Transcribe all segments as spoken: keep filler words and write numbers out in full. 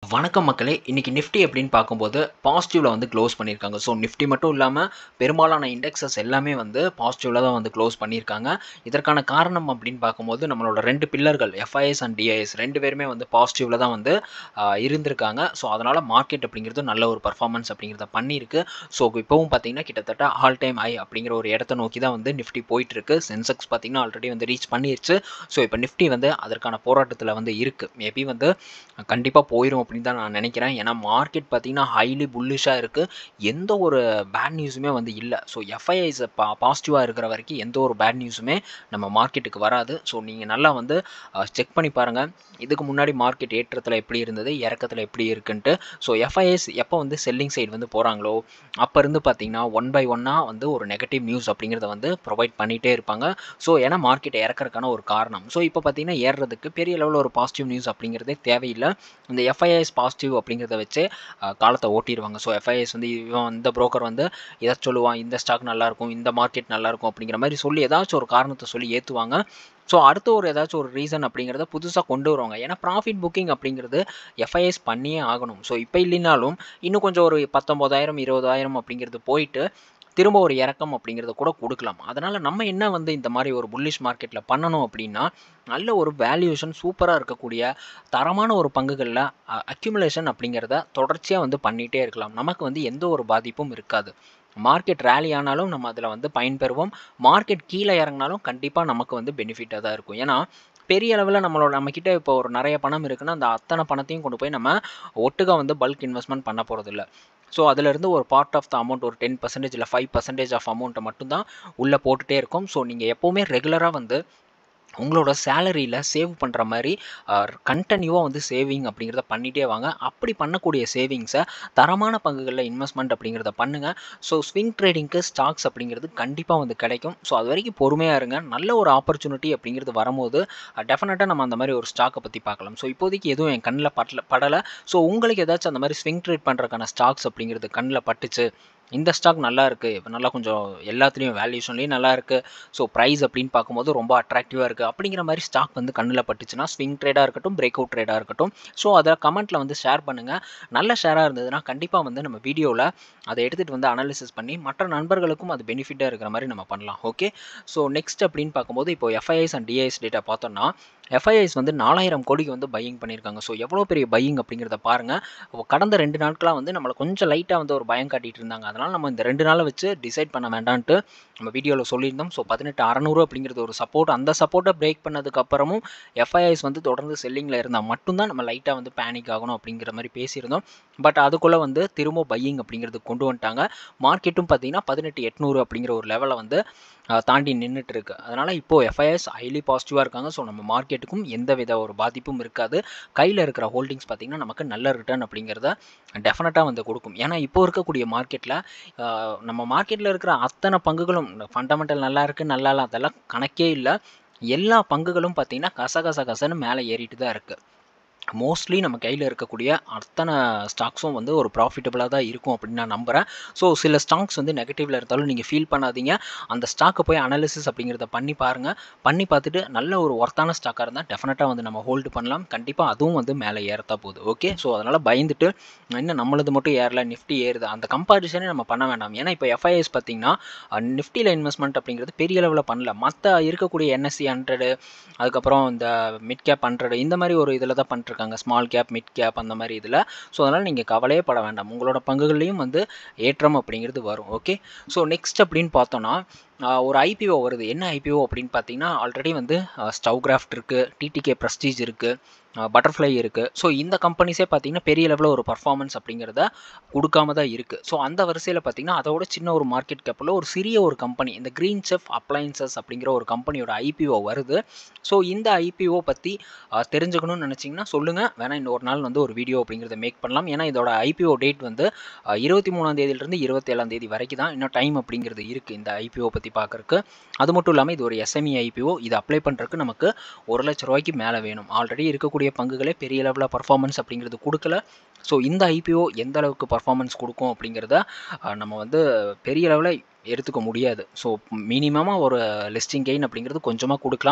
வணக்கம் மக்களே. இன்னைக்கு நிஃப்டி எப்படின்னு பார்க்கும்போது பாசிட்டிவ்ல வந்து க்ளோஸ் பண்ணியிருக்காங்க. ஸோ நிஃப்டி மட்டும் இல்லாமல் பெரும்பாலான இண்டெக்ஸஸ் எல்லாமே வந்து பாசிட்டிவ்ல தான் வந்து க்ளோஸ் பண்ணியிருக்காங்க. இதற்கான காரணம் அப்படின்னு பார்க்கும்போது நம்மளோட ரெண்டு பில்லர்கள் எஃப்ஐஎஸ் அண்ட் டிஐஎஸ் ரெண்டு பேருமே வந்து பாசிட்டிவ்ல தான் வந்து ஆஹ், இருந்திருக்காங்க. ஸோ அதனால் மார்க்கெட் அப்படிங்கிறது நல்ல ஒரு பர்ஃபார்மன்ஸ் அப்படிங்கிறத பண்ணியிருக்கு. ஸோ இப்போவும் பார்த்தீங்கன்னா கிட்டத்தட்ட ஆல் டைம் ஹை அப்படிங்கிற ஒரு இடத்த நோக்கி தான் வந்து நிஃப்டி போயிட்டு இருக்கு. சென்செக்ஸ் பார்த்தீங்கன்னா ஆல்ரெடி வந்து ரீச் பண்ணிருச்சு. ஸோ இப்போ நிஃப்டி வந்து அதற்கான போராட்டத்தில் வந்து இருக்குது. மேபி வந்து கண்டிப்பாக போயிடும் அப்படின்னு தான் நான் நினைக்கிறேன். ஏன்னா மார்க்கெட் பார்த்தீங்கன்னா ஹைலி புல்லிஷாக இருக்குது. எந்த ஒரு பேட் நியூஸுமே வந்து இல்லை. ஸோ எஃப்ஐஐஸ் பா பாசிட்டிவாக இருக்கிற வரைக்கும் எந்த ஒரு பேட் நியூஸுமே நம்ம மார்க்கெட்டுக்கு வராது. ஸோ நீங்கள் நல்லா வந்து செக் பண்ணி பாருங்கள். இதுக்கு முன்னாடி மார்க்கெட் ஏற்றத்தில் எப்படி இருந்தது, இறக்கத்தில் எப்படி இருக்குன்ட்டு. ஸோ எஃப்ஐஎஸ் எப்போ வந்து செல்லிங் சைடு வந்து போகிறாங்களோ அப்போ இருந்து பார்த்தீங்கன்னா ஒன் பை ஒன்னாக வந்து ஒரு நெகட்டிவ் நியூஸ் அப்படிங்கிறத வந்து ப்ரொவைட் பண்ணிகிட்டே இருப்பாங்க. ஸோ ஏன்னா மார்க்கெட் இறக்கறதுக்கான ஒரு காரணம். ஸோ இப்போ பார்த்தீங்கன்னா ஏறுறதுக்கு பெரிய லெவலில் ஒரு பாசிட்டிவ் நியூஸ் அப்படிங்கிறதே தேவையில்லை. இந்த எஃப்ஐஎஸ் பாசிட்டிவ் அப்படிங்கிறத வச்சு காலத்தை ஓட்டிடுவாங்க. ஸோ எஃப்ஐஎஸ் வந்து இவன் இந்த புரோக்கர் வந்து இதை சொல்லுவான், இந்த ஸ்டாக் நல்லாயிருக்கும், இந்த மார்க்கெட் நல்லாயிருக்கும் அப்படிங்கிற மாதிரி சொல்லி ஏதாச்சும் ஒரு காரணத்தை சொல்லி ஏற்றுவாங்க. ஸோ அடுத்த ஒரு ஏதாச்சும் ஒரு ரீசன் அப்படிங்கிறத புதுசாக கொண்டு வருவாங்க. ஏன்னா ப்ராஃபிட் புக்கிங் அப்படிங்கிறது எஃப்ஐஎஸ் பண்ணியே ஆகணும். ஸோ இப்போ இல்லைனாலும் இன்னும் கொஞ்சம் ஒரு பத்தொம்போதாயிரம் இருபதாயிரம் அப்படிங்கிறது போயிட்டு திரும்ப ஒரு இறக்கம் அப்படிங்கிறத கூட கொடுக்கலாம். அதனால் நம்ம என்ன வந்து இந்த மாதிரி ஒரு புல்லிஷ் மார்க்கெட்டில் பண்ணணும் அப்படின்னா, நல்ல ஒரு வேல்யூஷன் சூப்பராக இருக்கக்கூடிய தரமான ஒரு பங்குகளில் அக்யூமுலேஷன் அப்படிங்கிறத தொடர்ச்சியாக வந்து பண்ணிகிட்டே இருக்கலாம். நமக்கு வந்து எந்த ஒரு பாதிப்பும் இருக்காது. மார்க்கெட் ரேலி ஆனாலும் நம்ம அதில் வந்து பயன்பெறுவோம். மார்க்கெட் கீழே இறங்கினாலும் கண்டிப்பாக நமக்கு வந்து பெனிஃபிட்டாக தான் இருக்கும். ஏன்னா பெரிய அளவில் நம்மளோட நம்மக்கிட்ட இப்போ ஒரு நிறைய பணம் இருக்குன்னா அந்த அத்தனை பணத்தையும் கொண்டு போய் நம்ம ஒட்டுக்கா வந்து பல்க் இன்வெஸ்ட்மெண்ட் பண்ண போகிறதில்ல. ஸோ அதிலிருந்து ஒரு பார்ட் ஆஃப் த அமௌண்ட் ஒரு டென் பர்சன்டேஜ் இல்லை ஃபைவ் பர்சன்டேஜ் ஆஃப் அமௌண்ட்டை மட்டும்தான் உள்ளே போட்டுகிட்டே இருக்கும். ஸோ நீங்கள் எப்போவுமே ரெகுலராக வந்து உங்களோட சேலரியில் சேவ் பண்ணுற மாதிரி கண்டினியூவாக வந்து சேவிங் அப்படிங்கிறத பண்ணிகிட்டே வாங்க. அப்படி பண்ணக்கூடிய சேவிங்ஸை தரமான பங்குகளில் இன்வெஸ்ட்மெண்ட் அப்படிங்கிறத பண்ணுங்கள். ஸோ ஸ்விங் ட்ரேடிங்க்கு ஸ்டாக்ஸ் அப்படிங்கிறது கண்டிப்பாக வந்து கிடைக்கும். ஸோ அது வரைக்கும் பொறுமையாக இருங்க. நல்ல ஒரு ஆப்பர்ச்சுனிட்டி அப்படிங்கிறது வரும்போது டெஃபினட்டாக நம்ம அந்த மாதிரி ஒரு ஸ்டாக்கை பற்றி பார்க்கலாம். ஸோ இப்போதைக்கு எதுவும் என் கண்ணில் படல படலை. ஸோ உங்களுக்கு ஏதாச்சும் அந்த மாதிரி ஸ்விங் ட்ரேட் பண்ணுறதுக்கான ஸ்டாக்ஸ் அப்படிங்கிறது கண்ணில் பட்டுச்சு, இந்த ஸ்டாக் நல்லா இருக்குது, இப்போ நல்லா கொஞ்சம் எல்லாத்துலேயும் வேல்யூஷன்லேயும் நல்லா இருக்குது, ஸோ ப்ரைஸ் அப்படின்னு பார்க்கும்போது ரொம்ப அட்ராக்டிவாக இருக்குது அப்படிங்கிற மாதிரி ஸ்டாக் வந்து கண்ணில் பட்டுச்சுன்னா ஸ்விங் ட்ரேடாக இருக்கட்டும், பிரேக் அவுட் ட்ரேடாக இருக்கட்டும், ஸோ அதை கமெண்ட்டில் வந்து ஷேர் பண்ணுங்கள். நல்ல ஷேராக இருந்ததுன்னா கண்டிப்பாக வந்து நம்ம வீடியோவில் அதை எடுத்துகிட்டு வந்து அனாலிசிஸ் பண்ணி மற்ற நண்பர்களுக்கும் அது பெனிஃபிட்டாக இருக்கிற மாதிரி நம்ம பண்ணலாம். ஓகே, ஸோ நெக்ஸ்ட் அப்படின்னு பார்க்கும்போது இப்போ எஃப்ஐஐஸ் அண்ட் டிஐஎஸ் டேட்டா பார்த்தோம்னா எஃப்ஐஐஸ் வந்து நாலாயிரம் கோடிக்கு வந்து பையிங் பண்ணியிருக்காங்க. ஸோ எவ்வளோ பெரிய பையிங் அப்படிங்கிறத பாருங்கள். கடந்த ரெண்டு நாட்களாக வந்து நம்மளை கொஞ்சம் லைட்டாக வந்து ஒரு பயம் காட்டிகிட்டு இருந்தாங்க. அதனால் நம்ம இந்த ரெண்டு நாளை வச்சு டிசைட் பண்ண வேண்டான்ட்டு நம்ம வீடியோவில் சொல்லியிருந்தோம். ஸோ பதினெட்டு அறநூறு அப்படிங்கிறது ஒரு சப்போர்ட். அந்த சப்போர்ட்டை பிரேக் பண்ணதுக்கு அப்புறமும் எஃப்ஐஐஸ் வந்து தொடர்ந்து செல்லிங்கில் இருந்தால் மட்டும்தான் நம்ம லைட்டாக வந்து பேனிக் ஆகணும் அப்படிங்கிற மாதிரி பேசியிருந்தோம். பட் அதுக்குள்ளே வந்து திரும்ப பையிங் அப்படிங்கிறது கொண்டு வந்துட்டாங்க. மார்க்கெட்டும் பார்த்தீங்கன்னா பதினெட்டு எட்நூறு அப்படிங்கிற ஒரு லெவலை வந்து தாண்டி நின்றுட்டு இருக்கு. அதனால் இப்போது எஃப்ஐஎஸ் ஹைலி பாசிட்டிவாக இருக்காங்க. ஸோ நம்ம மார்க்கெட்டுக்கும் எந்த வித ஒரு பாதிப்பும் இருக்காது. கையில் இருக்கிற ஹோல்டிங்ஸ் பார்த்திங்கன்னா நமக்கு நல்ல ரிட்டர்ன் அப்படிங்கிறத டெஃபினட்டாக வந்து கொடுக்கும். ஏன்னா இப்போ இருக்கக்கூடிய மார்க்கெட்டில் நம்ம மார்க்கெட்டில் இருக்கிற அத்தனை பங்குகளும் ஃபண்டமெண்டல் நல்லா இருக்குது, நல்லா இல்லை அதெல்லாம் கணக்கே இல்லை. எல்லா பங்குகளும் பார்த்திங்கன்னா கச கச கசன்னு மேலே ஏறிட்டு தான் இருக்குது. மோஸ்ட்லி நம்ம கையில் இருக்கக்கூடிய அத்தனை ஸ்டாக்ஸும் வந்து ஒரு ப்ராஃபிட்டபுளாக தான் இருக்கும் அப்படின்னு நான் நம்புகிறேன். ஸோ சில ஸ்டாக்ஸ் வந்து நெகட்டிவில் இருந்தாலும் நீங்கள் ஃபீல் பண்ணாதீங்க. அந்த ஸ்டாக்கை போய் அனாலிசிஸ் அப்படிங்கிறத பண்ணி பாருங்கள். பண்ணி பார்த்துட்டு நல்ல ஒரு ஒர்த்தான ஸ்டாக்காக இருந்தால் டெஃபினட்டாக வந்து நம்ம ஹோல்டு பண்ணலாம். கண்டிப்பாக அதுவும் வந்து மேலே ஏறத்தான் போகுது. ஓகே, ஸோ அதனால் பயந்துட்டு இன்னும் நம்மளது மட்டும் ஏறல, நிஃப்டி ஏறுது அந்த கம்பாரிசனே நம்ம பண்ண வேண்டாம். ஏன்னா இப்போ எஃப்ஐஎஸ் பார்த்திங்கன்னா நிஃப்டியில் இன்வெஸ்ட்மெண்ட் அப்படிங்கிறது பெரிய அளவில் பண்ணல. மற்ற இருக்கக்கூடிய என்எஸ்சி ஹண்ட்ரடு அதுக்கப்புறம் இந்த மிட் கேப் ஹண்ட்ரடு இந்த மாதிரி ஒரு இதில் தான் பண்ணிட்டு ஸ்மால் கேப், மிட் கேப் அந்த மாதிரி இதில். ஸோ அதனால் நீங்கள் கவலையே பட வேண்டாம். உங்களோட பங்குகள்லையும் வந்து ஏற்றம் அப்படிங்கிறது வரும். ஓகே, ஸோ நெக்ஸ்ட் அப்படின்னு பார்த்தோன்னா ஒரு ஐபிஓ வருது. என்ன ஐபிஓ அப்படின்னு பார்த்தீங்கன்னா ஆல்ரெடி வந்து ஸ்டவ்கிராஃப்ட் இருக்குது, டிடிகே ப்ரெஸ்டீஜ் இருக்குது, பட்டர்ஃப்ளை இருக்குது. ஸோ இந்த கம்பெனிஸே பார்த்தீங்கன்னா பெரிய லெவலில் ஒரு பர்ஃபார்மன்ஸ் அப்படிங்கிறத கொடுக்காம தான் இருக்குது. ஸோ அந்த வரிசையில் பார்த்தீங்கன்னா அதோட சின்ன ஒரு மார்க்கெட் கேப்பில் ஒரு சிறிய ஒரு கம்பெனி இந்த க்ரீன் செஃப் அப்ளையன்சஸ் அப்படிங்கிற ஒரு கம்பெனியோட ஐபிஓ வருது. ஸோ இந்த ஐபிஓ பற்றி தெரிஞ்சுக்கணும்னு நினச்சிங்கன்னா சொல்லுங்கள், வேணால் இன்னொரு நாள் வந்து ஒரு வீடியோ அப்படிங்கிறத மேக் பண்ணலாம். ஏன்னா இதோட ஐபிஓ டேட் வந்து இருபத்தி மூணாம் தேதியிலிருந்து இருபத்தி ஏழாம் தேதி வரைக்கும் தான் இன்னும் டைம் அப்படிங்கிறது இருக்குது இந்த ஐபிஓ பற்றி பார்க்குறக்கு. அது மட்டும் இல்லாமல் இது ஒரு எஸ்எம்இ ஐபிஓ. இது அப்ளை பண்ணுறதுக்கு நமக்கு ஒரு லட்ச ரூபாய்க்கு மேலே வேணும். ஆல்ரெடி இருக்கக்கூடிய பங்குகளே பெரிய லெவலில் பர்ஃபார்மன்ஸ் அப்படிங்கிறது கொடுக்கல. ஸோ இந்த ஐபிஓ எந்த அளவுக்கு பர்ஃபார்மன்ஸ் கொடுக்கும் அப்படிங்கிறத நம்ம வந்து பெரிய லெவலில் எடுத்துக்க முடியாது. ஸோ மினிமமாக ஒரு லிஸ்டிங் கெயின் அப்படிங்கிறது கொஞ்சமாக கொடுக்கலாம்.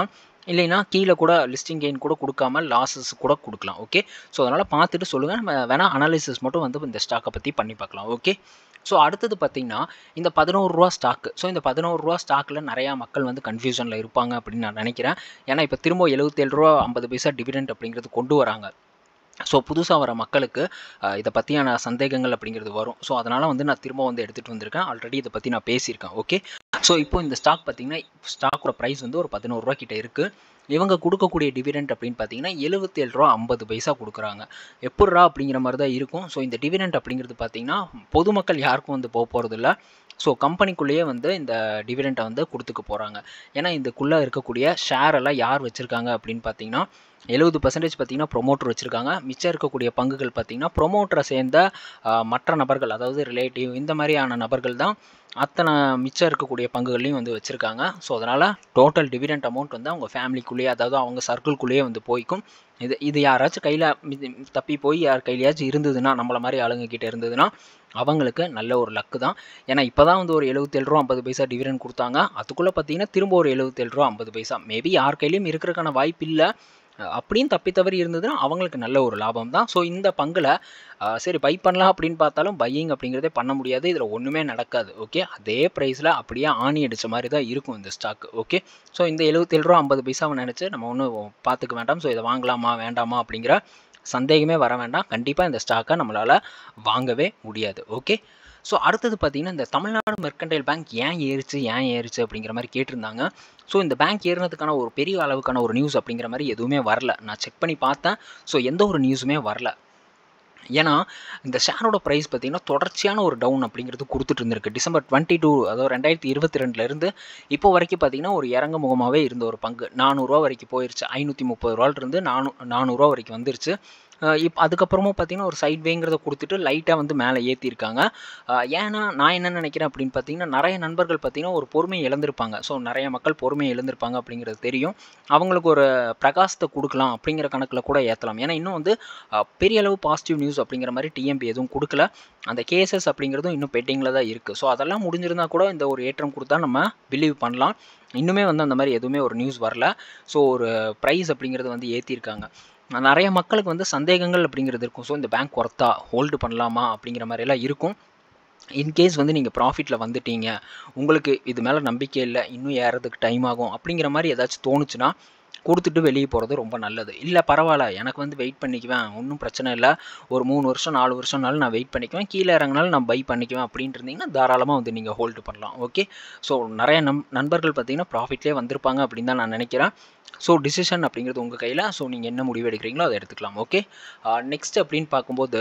இல்லைன்னா கீழே கூட லிஸ்டிங் கெயின் கூட கொடுக்காம லாஸஸ் கூட கொடுக்கலாம். ஓகே, ஸோ அதனால் பார்த்துட்டு சொல்லுங்கள். நம்ம வேணால் அனாலிசிஸ் மட்டும் வந்து இந்த ஸ்டாக்கை பற்றி பண்ணி பார்க்கலாம். ஓகே, ஸோ அடுத்தது பார்த்தீங்கன்னா இந்த பதினோரு ரூபா ஸ்டாக்கு. ஸோ இந்த பதினோரு ரூபா ஸ்டாக்கில் நிறையா மக்கள் வந்து கன்ஃபியூஷனில் இருப்பாங்க அப்படின்னு நான் நினைக்கிறேன். ஏன்னா இப்போ திரும்ப எழுபத்தேழு ரூபா ஐம்பது பைசா டிவிடெண்ட் அப்படிங்கிறது கொண்டு வராங்க. ஸோ புதுசாக வர மக்களுக்கு இதை பற்றியான சந்தேகங்கள் அப்படிங்கிறது வரும். ஸோ அதனால் வந்து நான் திரும்ப வந்து எடுத்துகிட்டு வந்திருக்கேன். ஆல்ரெடி இதை பற்றி நான் பேசியிருக்கேன். ஓகே, ஸோ இப்போ இந்த ஸ்டாக் பார்த்தீங்கன்னா ஸ்டாக்கோட ப்ரைஸ் வந்து ஒரு பதினோரு ரூபா கிட்ட இருக்குது. இவங்க கொடுக்கக்கூடிய டிவிடெண்ட் அப்படின்னு பார்த்தீங்கன்னா எழுபத்தேழு ரூபா ஐம்பது பைசா கொடுக்குறாங்க. எப்பட்றா அப்படிங்கிற மாதிரி தான் இருக்கும். ஸோ இந்த டிவிடெண்ட் அப்படிங்கிறது பார்த்தீங்கன்னா பொதுமக்கள் யாருக்கும் வந்து போக போகிறது இல்லை. ஸோ கம்பெனிக்குள்ளேயே வந்து இந்த டிவிடெண்ட்டை வந்து கொடுத்துக்க போகிறாங்க. ஏன்னா இதுக்குள்ளே இருக்கக்கூடிய ஷேர் எல்லாம் யார் வச்சுருக்காங்க அப்படின்னு பார்த்தீங்கன்னா எழுபது பர்சன்டேஜ் பார்த்தீங்கன்னா ப்ரொமோட்டர் வச்சுருக்காங்க. மிச்சம் இருக்கக்கூடிய பங்குகள் பார்த்தீங்கன்னா ப்ரொமோட்டரை சேர்ந்த மற்ற நபர்கள், அதாவது ரிலேட்டிவ், இந்த மாதிரியான நபர்கள் தான் அத்தனை மிச்சம் இருக்கக்கூடிய பங்குகள்லையும் வந்து வச்சுருக்காங்க. ஸோ அதனால் டோட்டல் டிவிடெண்ட் அமௌண்ட் வந்து அவங்க ஃபேமிலிக்குள்ளேயே, அதாவது அவங்க சர்க்கிள்குள்ளேயே வந்து போய்க்கும். இது இது யாராச்சும் கையில் தப்பி போய் யார் கையிலையாச்சும் இருந்ததுன்னா, நம்மளை மாதிரி ஆளுங்க கிட்டே இருந்ததுன்னா அவங்களுக்கு நல்ல ஒரு லக்கு தான். ஏன்னா இப்போ தான் வந்து ஒரு எழுபத்தேழு ரூபா ஐம்பது பைசா டிவிடெண்ட் கொடுத்தாங்க. அதுக்குள்ளே பார்த்தீங்கன்னா திரும்ப ஒரு எழுபத்தேழு ரூபா ஐம்பது பைசா மேபி யார் கையிலையும் இருக்கிறதுக்கான வாய்ப்பு இல்லை. அப்படியும் தப்பி தவறி இருந்ததுன்னா அவங்களுக்கு நல்ல ஒரு லாபம் தான். ஸோ இந்த பங்கில் சரி பை பண்ணலாம் அப்படின்னு பார்த்தாலும் பையிங் அப்படிங்கிறதே பண்ண முடியாது. இதில் ஒன்றுமே நடக்காது. ஓகே, அதே ப்ரைஸில் அப்படியே ஆணி அடித்த மாதிரி தான் இருக்கும் இந்த ஸ்டாக். ஓகே, ஸோ இந்த எழுபத்தேழு ரூபா ஐம்பது பைசாவை நினச்சி நம்ம ஒன்றும் பார்த்துக்க வேண்டாம். ஸோ இதை வாங்கலாமா வேண்டாமா அப்படிங்கிற சந்தேகமே வர வேண்டாம். கண்டிப்பாக இந்த ஸ்டாக்கை நம்மளால் வாங்கவே முடியாது. ஓகே, ஸோ அடுத்தது பார்த்தீங்கன்னா இந்த தமிழ்நாடு மெர்கன்டைல் பேங்க் ஏன் ஏறிச்சு ஏன் ஏறிச்சு அப்படிங்கிற மாதிரி கேட்டிருந்தாங்க. ஸோ இந்த பேங்க் ஏறினதுக்கான ஒரு பெரிய அளவுக்கான ஒரு நியூஸ் அப்படிங்கிற மாதிரி எதுவுமே வரல. நான் செக் பண்ணி பார்த்தேன். ஸோ எந்த ஒரு நியூஸுமே வரல. ஏன்னா இந்த ஷேரோட ப்ரைஸ் பார்த்தீங்கன்னா தொடர்ச்சியான ஒரு டவுன் அப்படிங்கிறது கொடுத்துட்டு இருந்திருக்கு. டிசம்பர் டுவெண்ட்டி டூ அதாவது ரெண்டாயிரத்தி இருபத்தி ரெண்டுலேருந்து இப்போ வரைக்கும் பார்த்தீங்கன்னா ஒரு இறங்க முகமாகவே இருந்த ஒரு பங்கு நானூறுரூவா வரைக்கும் போயிருச்சு. ஐநூற்றி முப்பது ரூபாயிலிருந்து நானூ நானூறுரூவா வரைக்கும் வந்துருச்சு. இப்போ அதுக்கப்புறமும் பார்த்தீங்கன்னா ஒரு சைட் வேங்கிறத கொடுத்துட்டு லைட்டாக வந்து மேலே ஏற்றிருக்காங்க. ஏன்னா நான் என்ன நினைக்கிறேன் அப்படின்னு பார்த்தீங்கன்னா நிறைய நண்பர்கள் பார்த்தீங்கன்னா ஒரு பொறுமையை இழந்திருப்பாங்க. ஸோ நிறைய மக்கள் பொறுமையை இழந்திருப்பாங்க அப்படிங்கிறது தெரியும். அவங்களுக்கு ஒரு பிரகாசத்தை கொடுக்கலாம் அப்படிங்கிற கணக்கில் கூட ஏற்றலாம். ஏன்னா இன்னும் வந்து பெரிய அளவு பாசிட்டிவ் நியூஸ் அப்படிங்கிற மாதிரி டிஎம்பி எதுவும் கொடுக்கல. அந்த கேசஸ் அப்படிங்கிறதும் இன்னும் பெட்டிங்கில் தான் இருக்குது. ஸோ அதெல்லாம் முடிஞ்சிருந்தால் கூட இந்த ஒரு ஏற்றம் கொடுத்தா நம்ம பிலீவ் பண்ணலாம். இன்னுமே வந்து அந்த மாதிரி எதுவுமே ஒரு நியூஸ் வரல. ஸோ ஒரு ப்ரைஸ் அப்படிங்கிறது வந்து ஏற்றிருக்காங்க. நிறைய மக்களுக்கு வந்து சந்தேகங்கள் அப்படிங்கிறது இருக்கும். ஸோ இந்த பேங்க் ஒர்த்தா ஹோல்டு பண்ணலாமா அப்படிங்கிற மாதிரிலாம் இருக்கும். இன்கேஸ் வந்து நீங்கள் ப்ராஃபிட்டில் வந்துட்டீங்க, உங்களுக்கு இது மேலே நம்பிக்கை இல்லை, இன்னும் ஏறதுக்கு டைம் ஆகும் அப்படிங்கிற மாதிரி ஏதாச்சும் தோணுச்சுன்னா கொடுத்துட்டு வெளியே போகிறது ரொம்ப நல்லது. இல்லை பரவாயில்ல, எனக்கு வந்து வெயிட் பண்ணிக்குவேன், ஒன்றும் பிரச்சனை இல்லை, ஒரு மூணு வருஷம் நாலு வருஷம்னாலும் நான் வெயிட் பண்ணிக்குவேன், கீழே இறங்கினாலும் நான் பை பண்ணிக்குவேன் அப்படின்ட்டு இருந்தீங்கன்னா தாராளமாக வந்து நீங்கள் ஹோல்டு பண்ணலாம். ஓகே, ஸோ நிறைய நம் நண்பர்கள் பார்த்தீங்கன்னா ப்ராஃபிட்லேயே வந்திருப்பாங்க அப்படின்னு தான் நான் நினைக்கிறேன். ஸோ டிசிஷன் அப்படிங்கிறது உங்கள் கையில். ஸோ நீங்கள் என்ன முடிவு எடுக்கிறீங்களோ அதை எடுத்துக்கலாம். ஓகே, நெக்ஸ்ட் அப்படின்னு பார்க்கும்போது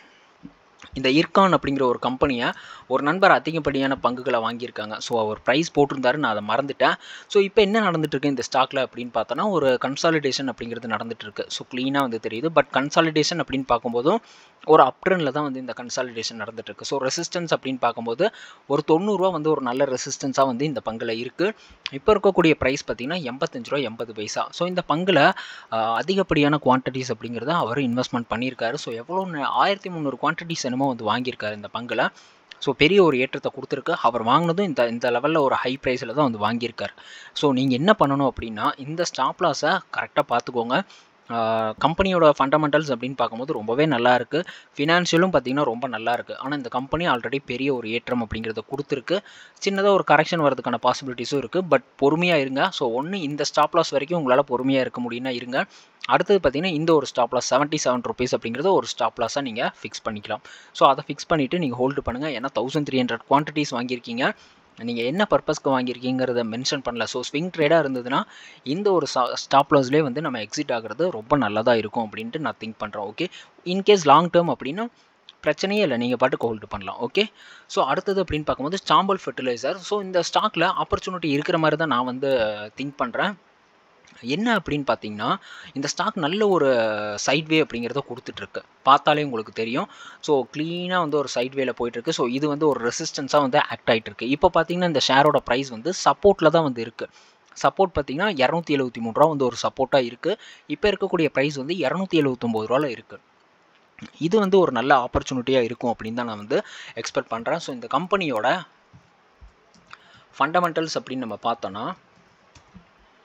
இந்த இர்கான் அப்படிங்கிற ஒரு கம்பெனியை ஒரு நண்பர் அதிகப்படியான பங்குகளை வாங்கியிருக்காங்க. ஸோ அவர் ப்ரைஸ் போட்டிருந்தாரு, நான் அதை மறந்துட்டேன். ஸோ இப்போ என்ன நடந்துட்டு இருக்கு இந்த ஸ்டாக்ல அப்படின்னு பார்த்தோன்னா ஒரு கன்சாலிடேஷன் அப்படிங்கிறது நடந்துட்டு இருக்கு. ஸோ க்ளீனாக வந்து தெரியுது. பட் கன்சாலிடேஷன் அப்படின்னு பார்க்கும்போதும் ஒரு அப்ட்ரெண்டில் தான் வந்து இந்த கன்சாலிடேஷன் நடந்துட்டு இருக்கு. ஸோ ரெசிஸ்டன்ஸ் அப்படின்னு பார்க்கும்போது ஒரு தொண்ணூறுரூவா வந்து ஒரு நல்ல ரெசிஸ்டன்ஸாக வந்து இந்த பங்கில் இருக்குது. இப்போ இருக்கக்கூடிய ப்ரைஸ் பார்த்தீங்கன்னா எண்பத்தஞ்சு ரூபா எண்பது பைசா. ஸோ இந்த பங்கில் அதிகப்படியான குவான்டிட்டிஸ் அப்படிங்கிறத அவர் இன்வெஸ்ட்மெண்ட் பண்ணியிருக்காரு. ஸோ எவ்வளோ ஆயிரத்தி முந்நூறு குவான்டிட்டிஸ் என்னமோ வந்து வாங்கியிருக்காரு இந்த பங்கில். ஸோ பெரிய ஒரு ஏற்றத்தை கொடுத்துருக்கு. அவர் வாங்கினதும் இந்த இந்த லெவலில் ஒரு ஹை ப்ரைஸில் தான் வந்து வாங்கியிருக்கார். ஸோ நீங்கள் என்ன பண்ணணும் அப்படின்னா இந்த ஸ்டாப் லாஸை கரெக்டாக பார்த்துக்கோங்க. கம்பெனியோட ஃபண்டமெண்டல்ஸ் அப்படின்னு பார்க்கும்போது ரொம்பவே நல்லா இருக்குது. ஃபினான்ஷியலும் பார்த்திங்கன்னா ரொம்ப நல்லா இருக்குது. ஆனால் இந்த கம்பெனி ஆல்ரெடி பெரிய ஒரு ஏற்றம் அப்படிங்கிறத கொடுத்துருக்கு. சின்னதாக ஒரு கரெக்ஷன் வரதுக்கான பாசிபிலிட்டிஸும் இருக்குது. பட் பொறுமையாக இருங்க. ஸோ ஒன்று இந்த ஸ்டாப் லாஸ் வரைக்கும் உங்களால் பொறுமையாக இருக்க முடியும்னா இருங்க. அடுத்தது பார்த்தீங்கன்னா இந்த ஒரு stop loss seventy seven rupees அப்படிங்கிறது ஒரு ஸ்டாப் லாஸாக நீங்கள் ஃபிக்ஸ் பண்ணிக்கலாம். ஸோ அதை ஃபிக்ஸ் பண்ணிவிட்டு நீங்கள் ஹோல்டு பண்ணுங்கள். ஏன்னா தௌசண்ட் த்ரீ ஹண்ட்ரட் குவான்டிட்டிஸ் வாங்கியிருக்கீங்க. நீங்கள் என்ன பர்பஸ்க்கு வாங்கியிருக்கீங்கிறத மென்ஷன் பண்ணல. ஸோ ஸ்விங் ட்ரேடாக இருந்ததுன்னா இந்த ஒரு ஸ்டாப் லாஸ்லேயே வந்து நம்ம எக்ஸிட் ஆகிறது ரொம்ப நல்லதாக இருக்கும் அப்படின்ட்டு நான் திங்க் பண்ணுறேன். ஓகே, இன்கேஸ் லாங் டேர்ம் அப்படின்னா பிரச்சனையே இல்லை, நீங்கள் பாட்டுக்கு ஹோல்டு பண்ணலாம். ஓகே, ஸோ அடுத்தது அப்படின்னு பார்க்கும்போது சாம்பல் ஃபெர்டிலைசர். ஸோ இந்த ஸ்டாக்கில் ஆப்பர்ச்சுனிட்டி இருக்கிற மாதிரி தான் நான் வந்து திங்க் பண்ணுறேன். என்ன அப்படின்னு பார்த்தீங்கன்னா இந்த ஸ்டாக் நல்ல ஒரு சைட்வே அப்படிங்கிறத கொடுத்துட்ருக்கு. பார்த்தாலே உங்களுக்கு தெரியும். ஸோ க்ளீனாக வந்து ஒரு சைட்வேல போயிட்டுருக்கு. ஸோ இது வந்து ஒரு ரெசிஸ்டன்ஸாக வந்து ஆக்ட் ஆகிட்டு இருக்கு. இப்போ பார்த்தீங்கன்னா இந்த ஷேரோட ப்ரைஸ் வந்து சப்போர்ட்டில் தான் வந்து இருக்குது. சப்போர்ட் பார்த்தீங்கன்னா இரநூத்தி எழுபத்தி மூணு ரூபா வந்து ஒரு சப்போர்ட்டாக இருக்குது. இப்போ இருக்கக்கூடிய ப்ரைஸ் வந்து இரநூத்தி எழுபத்தொம்போது ரூபாவில் இருக்குது. இது வந்து ஒரு நல்ல ஆப்பர்ச்சுனிட்டியாக இருக்கும் அப்படின்னு தான் நான் வந்து எக்ஸ்பெக்ட் பண்ணுறேன். ஸோ இந்த கம்பெனியோட ஃபண்டமெண்டல்ஸ் அப்படின்னு நம்ம பார்த்தோன்னா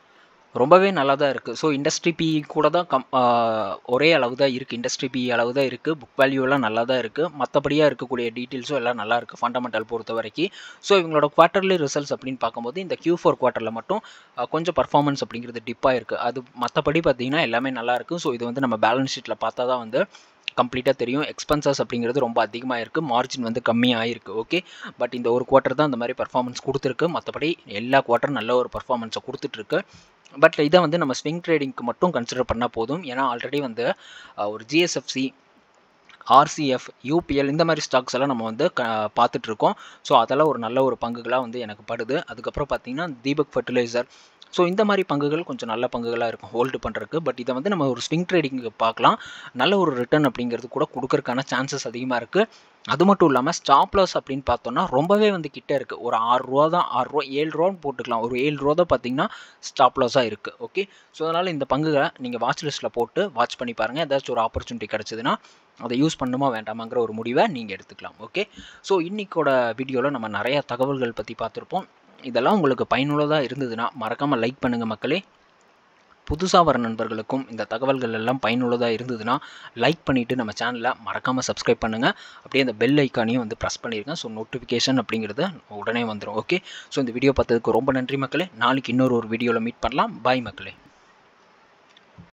ரொம்பவே நல்லா தான் இருக்குது. ஸோ இண்டஸ்ட்ரி பிஇ கூட தான் கம் ஒரே அளவு தான் இருக்குது. இண்டஸ்ட்ரி பிஇ அளவு தான் இருக்குது. புக் வேல்யூலாம் நல்லா தான் இருக்குது. மற்றபடியாக இருக்கக்கூடிய டீட்டெயில்ஸும் எல்லாம் நல்லா இருக்குது ஃபண்டமெண்டல் பொறுத்த வரைக்கும். ஸோ இவங்களோட குவார்ட்டர்லி ரிசல்ட்ஸ் அப்படின்னு பார்க்கும்போது இந்த கியூ ஃபோர் குவார்ட்டரில் மட்டும் கொஞ்சம் பர்ஃபார்மன்ஸ் அப்படிங்கிறது டிப்பாக இருக்குது. அது மற்றபடி பார்த்திங்கன்னா எல்லாமே நல்லா இருக்குது. ஸோ இது வந்து நம்ம பேலன்ஸ் ஷீட்டில் பார்த்தா தான் வந்து கம்ப்ளீட்டாக தெரியும். எக்ஸ்பென்சஸ் அப்படிங்கிறது ரொம்ப அதிகமாக இருக்குது. மார்ஜின் வந்து கம்மியாக இருக்குது. ஓகே, பட் இந்த ஒரு குவார்ட்டர் தான் அந்த மாதிரி பர்ஃபார்மன்ஸ் கொடுத்துருக்கு. மற்றபடி எல்லா குவார்ட்டரும் நல்ல ஒரு பர்ஃபார்மன்ஸை கொடுத்துட்ருக்கு. பட் இதை வந்து நம்ம ஸ்விங் ட்ரேடிங்க்கு மட்டும் கன்சிடர் பண்ணால் போதும். ஏன்னா ஆல்ரெடி வந்து ஒரு ஜிஎஸ்எஃப்சி, ஆர்சிஎஃப், யூபிஎல் இந்த மாதிரி ஸ்டாக்ஸ் எல்லாம் நம்ம வந்து க பார்த்துட்ருக்கோம். ஸோ அதெல்லாம் ஒரு நல்ல ஒரு பங்குகளாக வந்து எனக்கு படுது. அதுக்கப்புறம் பார்த்திங்கன்னா தீபக் ஃபர்டிலைசர், ஸோ இந்த மாதிரி பங்குகள் கொஞ்சம் நல்ல பங்குகளாக இருக்கும் ஹோல்டு பண்ணுறதுக்கு. பட் இதை வந்து நம்ம ஒரு ஸ்விங் ட்ரேடிங்கு பார்க்கலாம். நல்ல ஒரு ரிட்டர்ன் அப்படிங்கிறது கூட கொடுக்கறதுக்கான சான்சஸ் அதிகமாக இருக்குது. அது மட்டும் இல்லாமல் ஸ்டாப் லாஸ் அப்படின்னு பார்த்தோன்னா ரொம்பவே வந்து கிட்டே இருக்குது. ஒரு ஆறு ரூபா தான், ஆறு ரூபா ஏழு ரூபான்னு போட்டுக்கலாம். ஒரு ஏழு ரூபா தான் பார்த்தீங்கன்னா ஸ்டாப் லாஸாக இருக்குது. ஓகே, ஸோ அதனால் இந்த பங்குகளை நீங்கள் வாட்ச் லிஸ்ட்டில் போட்டு வாட்ச் பண்ணி பாருங்கள். ஏதாச்சும் ஒரு ஆப்பர்ச்சுனிட்டி கிடச்சிதுன்னா அதை யூஸ் பண்ணணுமா வேண்டாமாங்கிற ஒரு முடிவை நீங்கள் எடுத்துக்கலாம். ஓகே, ஸோ இன்றைக்கோட வீடியோவில் நம்ம நிறையா தகவல்கள் பற்றி பார்த்துருப்போம். இதெல்லாம் உங்களுக்கு பயனுள்ளதாக இருந்ததுன்னா மறக்காமல் லைக் பண்ணுங்கள் மக்களே. புதுசாக வர நண்பர்களுக்கும் இந்த தகவல்கள் எல்லாம் பயனுள்ளதாக இருந்ததுன்னா லைக் பண்ணிவிட்டு நம்ம சேனலை மறக்காமல் சப்ஸ்கிரைப் பண்ணுங்கள். அப்படியே அந்த பெல் ஐக்கானையும் வந்து ப்ரெஸ் பண்ணிடுங்க. ஸோ நோட்டிஃபிகேஷன் அப்படிங்கிறது உடனே வந்துடும். ஓகே, ஸோ இந்த வீடியோ பார்த்ததுக்கு ரொம்ப நன்றி மக்களே. நாளைக்கு இன்னொரு ஒரு வீடியோவில் மீட் பண்ணலாம். பாய் மக்களே.